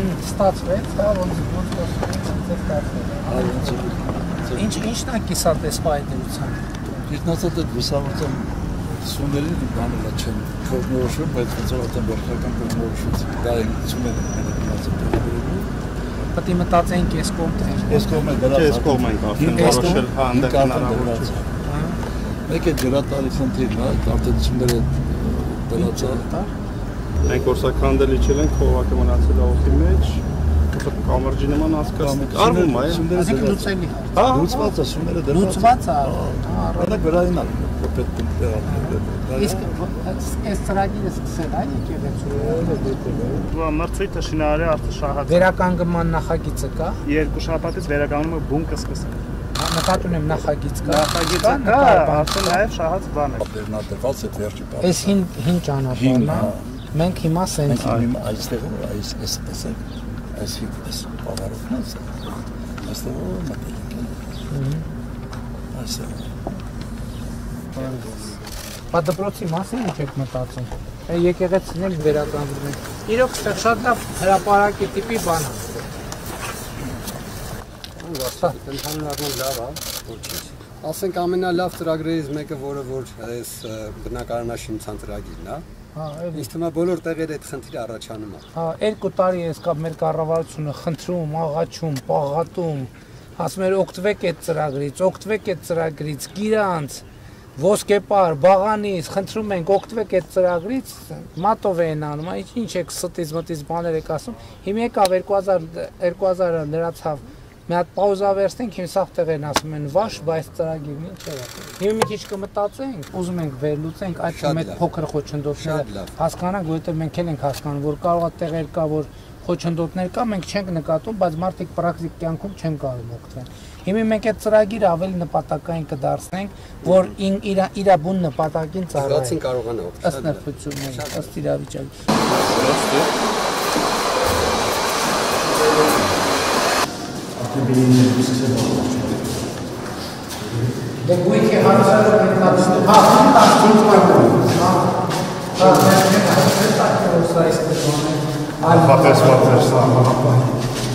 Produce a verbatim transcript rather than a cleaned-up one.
ստացվեց, հա, ոնց ոնց ձեր կարծել։ Ինչ ինչն է կիսատեսպայի դրությամբ։ Գիտնացած այդ վստահության սուներին բանալա չեն կողմնորոշում, բայց ոնց որ վերջական կողմնորոշում դա են ծունել մենակնացել։ Պետք է մտածենք այս կողմը։ Այս կողմը դրա այս կողմը ենք արդեն որոշել, հա, այնտեղ հնարավոր չէ։ Մեկ է ջրատարի խնդիրն է, արդեն ծուները դրացել։ Մենք որսաքանդել իջել ենք, խողովակը մնացել է օդի մեջ, կամրջի նման հասկացնենք, արվում է։ Այսինքն լուծելի։ Հա, լուծված է, սումները դրված։ Լուծված է։ Դա գրային է, պետք է տեղադրել։ Իսկ այս ծրագիրը սկսել է եկեղեցու։ Մրցույթը շինարարի արդեն շահած։ Վերականգնման նախագիծը կա։ Երկու շաբաթից վերականգնումը բուն կսկսենք։ Նկատում եմ նախագիծ կա։ Նախագիծը կա, արդեն նաև շահած բան է։ Բեռնադրված է վերջի բանը։ Այս հին հին ճանապարհն է։ Մենք հիմա սենց այստեղ այս այս տեսեք, այս այս բավարարն է։ Այստեղ մտիկ։ Այստեղ։ Պատդպրոցի մասին ինչ եք մտածում։ Եկեղեցին էլ վերականգնում են։ Իրոք այստեղ շատ լավ հրապարակի տիպի բան է։ Ընդհանրապես լավ է, որ չի։ Ասենք ամենալավ ծրագրերից մեկը, որը որ այս բնակարանաշինության ծրագիրն է։ Հա, ինձ թվում է բոլոր տեղերը այդ խնդիրը առաջանում է։ Հա, երկու տարի էս կա մեր կառավարությունը խնդրում, աղաչում, պաղատում, ասում էր օգտվեք այդ ծրագրից, օգտվեք այդ ծրագրից, գիրանց, ոսկեպար, բաղանից, խնդրում ենք օգտվեք այդ ծրագրից, մատով են անում, ինչ եք ստից մտից բաներ եք ասում։ Հիմա եկավ երկու հազար լրացավ։ Մի հատ պաուզա վերցնենք, հիմա սաղ տեղ են ասում են վաշ, բայց ծրագիրն ինչ է։ Հիմա մի քիչ կմտածենք, ուզում ենք վերլուծենք այդ մեծ փոքր խոչընդոտները հասկանանք, որովհետև մենք էլ ենք հասկանում, որ կարող է տեղեր կա, որ խոչընդոտներ կա, մենք չենք նկատում, բայց մարդիկ պրակտիկ կյանքում չեն կարող օգտվել։ Հիմա մենք այդ ծրագիրը ավելի նպատակային կդարձնենք, որ իր բուն նպատակին ծառայի։ Զգացին կարողանա օգտվել։ Ըստ նրբությունների, ըստ իրավիճակի։ Դե գույքի հարցերը մեկնացնում, հա, տասնինչ մարկում, հա, հա, մեկնացնում, այստեղ այստեղ, այլ վատես, վատես,